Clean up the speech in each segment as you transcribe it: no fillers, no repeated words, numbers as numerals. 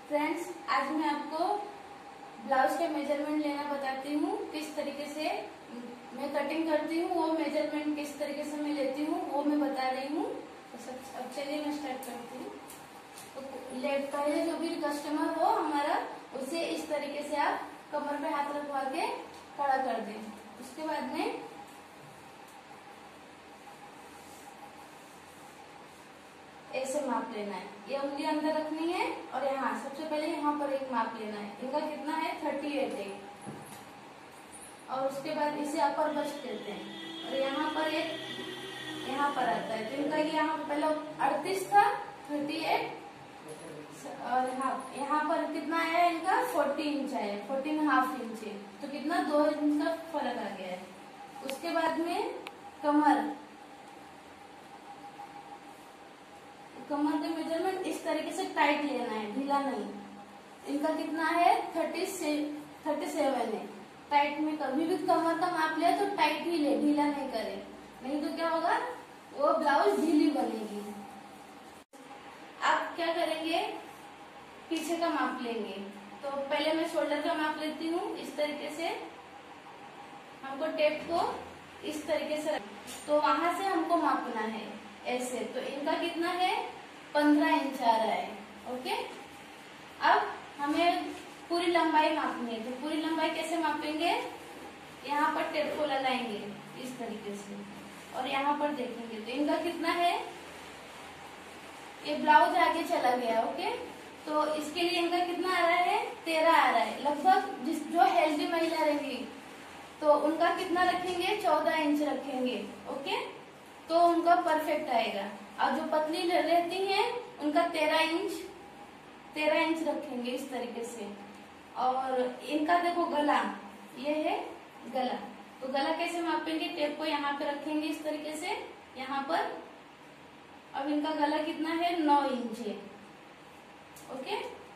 Friends, आज मैं आपको ब्लाउज के मेजरमेंट लेना बताती हूँ। किस तरीके से मैं कटिंग करती हूँ, वो मेजरमेंट किस तरीके से मैं लेती हूँ वो मैं बता रही हूँ। तो अब चलिए मैं स्टार्ट करती हूँ। तो पहले जो भी कस्टमर हो हमारा, उसे इस तरीके से आप कमर पे हाथ रखवा के खड़ा कर दें। उसके बाद में ऐसे माप लेना है। ये उंगली अंदर रखनी है और यहाँ सबसे पहले यहाँ पर एक माप लेना है। इनका कितना है 38 है। और उसके बाद इसे अपर बस्ट कहते हैं। और यहाँ पर एक यहाँ पर आता है, तो इनका यहाँ पहले 38 था, 38। और यहाँ पर कितना आया इनका 40 इंच आया, 14.5 इंच है। तो कितना 2 इंच का फर्क आ गया है। उसके बाद में कमर के मेजरमेंट इस तरीके से टाइट लेना है, ढीला नहीं। इनका कितना है 37 है। टाइट में कभी भी कमर का माप ले तो टाइट ही ले, ढीला नहीं करे, नहीं तो क्या होगा वो ब्लाउज ढीली बनेगी। आप क्या करेंगे, पीछे का माप लेंगे। तो पहले मैं शोल्डर का माप लेती हूँ। इस तरीके से हमको टेप को इस तरीके से तो वहां से हमको मापना है ऐसे। तो इनका कितना है 15 इंच आ रहा है। ओके, अब हमें पूरी लंबाई मापनी है। तो पूरी लंबाई कैसे मापेंगे, यहाँ पर टेप को लगाएंगे इस तरीके से और यहाँ पर देखेंगे। तो इनका कितना है, ये ब्लाउज आगे चला गया। ओके, तो इसके लिए इनका कितना आ रहा है 13 आ रहा है। लगभग जो हेल्दी महिला रहेंगी तो उनका कितना रखेंगे 14 इंच रखेंगे। ओके, तो उनका परफेक्ट आएगा। और जो पतली रहती हैं उनका 13 इंच रखेंगे इस तरीके से। और इनका देखो गला, ये है गला। तो गला कैसे मापेंगे, टेप को यहाँ पे रखेंगे इस तरीके से यहाँ पर। अब इनका गला कितना है 9 इंच है। ओके,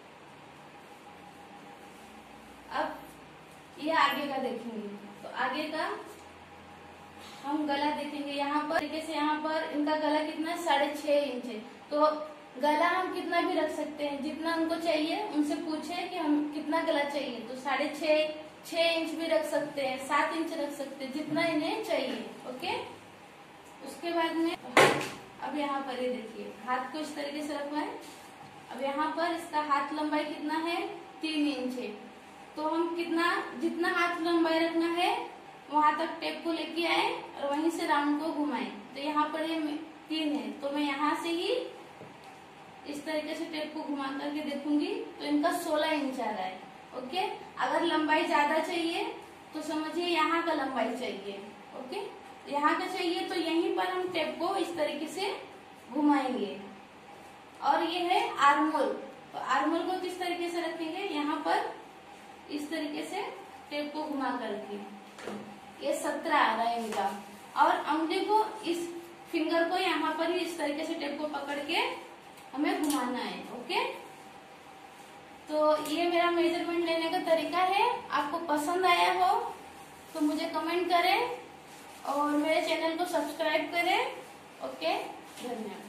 अब ये आगे का देखेंगे। तो आगे का हम गला देखेंगे यहाँ पर तरीके से। यहाँ पर इनका गला कितना है 6.5 इंच है। तो गला हम कितना भी रख सकते हैं, जितना उनको चाहिए उनसे पूछे कि हम कितना गला चाहिए। तो 6.5 इंच भी रख सकते हैं, 7 इंच रख सकते हैं, जितना इन्हें चाहिए। ओके, उसके बाद में अब यहाँ पर ये देखिए, हाथ को इस तरीके से रखवाएं। अब यहाँ पर इसका हाथ लंबाई कितना है 3 इंच है। तो हम जितना हाथ लंबाई रखना है वहां तक टेप को लेके आए और वहीं से राउंड को घुमाएं। तो यहाँ पर ये 3 है, तो मैं यहाँ से ही इस तरीके से टेप को घुमा करके देखूंगी तो इनका 16 इंच आ रहा है। ओके, अगर लंबाई ज्यादा चाहिए तो समझिए यहाँ का लंबाई चाहिए। ओके, यहाँ का चाहिए तो यहीं पर हम टेप को इस तरीके से घुमाएंगे। और ये है आर्मोल। तो आर्मोल को किस तरीके से रखेंगे, यहाँ पर इस तरीके से टेप को घुमा करके। ये 17 आ रहा है इनका। और अंगुली को इस फिंगर को यहाँ पर ही इस तरीके से टेप को पकड़ के हमें घुमाना है। ओके, तो ये मेरा मेजरमेंट लेने का तरीका है। आपको पसंद आया हो तो मुझे कमेंट करें और मेरे चैनल को सब्सक्राइब करें। ओके, धन्यवाद।